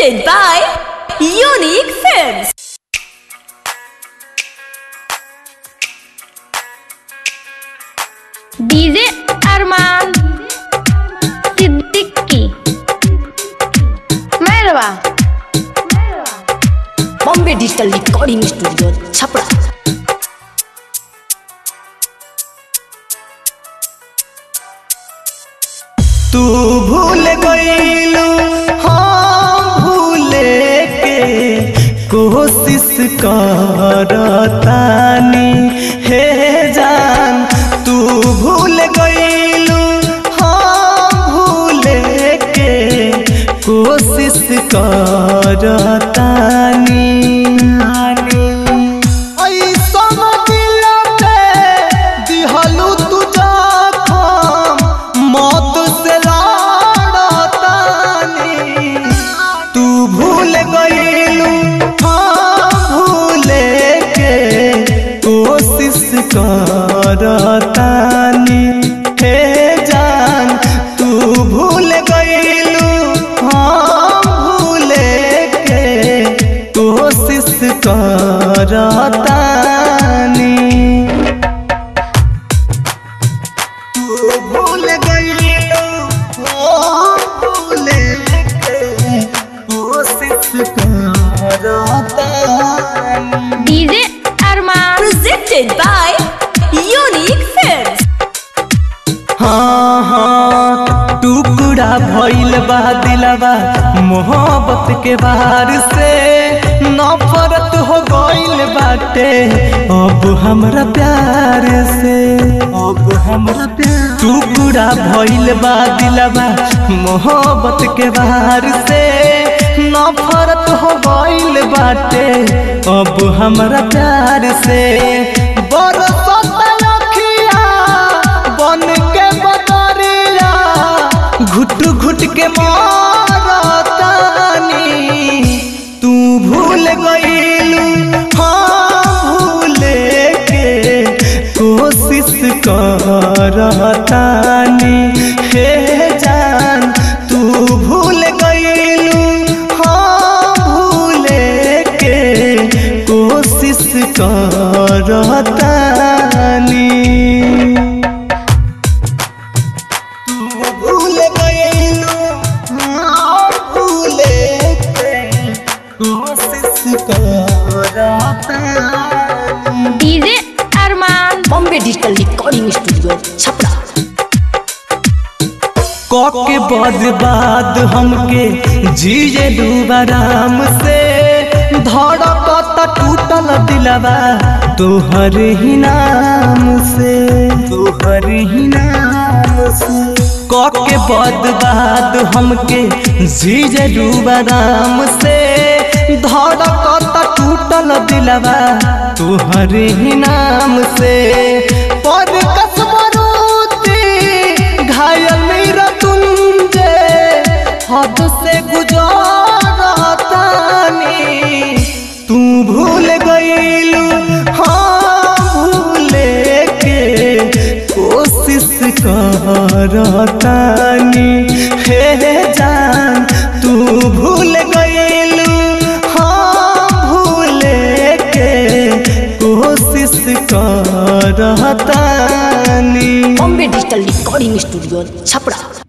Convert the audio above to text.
presented by Unique Films. DJ Arman Siddiqui मेहरबा Bombay digital recording studio Chhapra. तू भूल गईलू हाँ भूले के कोशिश करतानी हे जान। तू भूल गईलू हाँ भूले के कोशिश करतानी। करतानी हे जान तू भूल गईलू हाँ भूले के कोशिश करतानी। तू भूल गईलू हाँ भूले के कोशिश करतानी। DJ Arman presented by Unique Films। हाँ हाँ टुकड़ा भइल बा दिलवा मोहब्बत के बाहर से नफरत हो गइल बाटे अब हमरा प्यार से। अब हमरा प्यार टुकड़ा भइल बा दिलवा मोहब्बत के बाहर से नफरत हो गइल बाटे अब हमरा प्यार से। घुट घुट के मारतानी तू भूल गईलू हाँ भूले के कोशिश करतानी हे जान। तू भूल गईलू हाँ भूले के कोशिश करतानी। DJ Arman Bombay digital recording studio Chhapra. के बाद हमके जिए आराम से धड़कत टूटल दिलवा तोहर ही नाम से। तोहर ही नाम से के बाद हमके जिए आराम से धड़कत टूटल दिलवा तोहर ही नाम से। पर कसमरूती घायल मेरा तुंजे हद से गुजरतानी तू भूल गईलू हाँ भूले के कोशिश करतानी हे जान। तू भूल गईलू कोशिश करतानी। Bombay digital recording studio Chhapra.